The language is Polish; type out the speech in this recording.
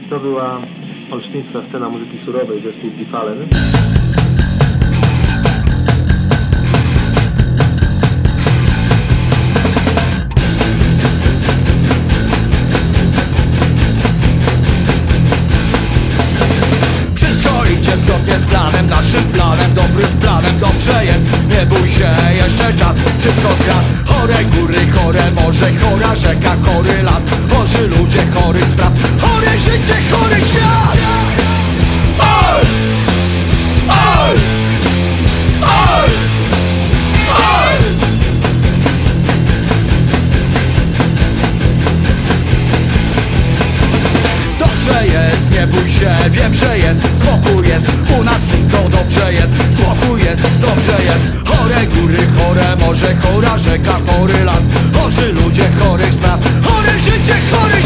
To była olsztyńska scena muzyki surowej, zespół Difalen. Wszystko idzie zgodnie z planem, naszym planem, dobrym planem. Dobrze jest, nie bój się, jeszcze czas. Wszystko gra, chore góry, chore morze, chora rzeka, chory las, chorzy ludzie, chorych spraw, chore życie, chory świat. Oj! Oj! Oj! Oj! Dobrze jest, nie bój się, wiem, że jest spokój jest, u nas wszystko dobrze jest. Spokój jest, dobrze jest. Chore góry, chore morze, chora rzeka, chory las, chorzy ludzie, chorych spraw, chore życie, chory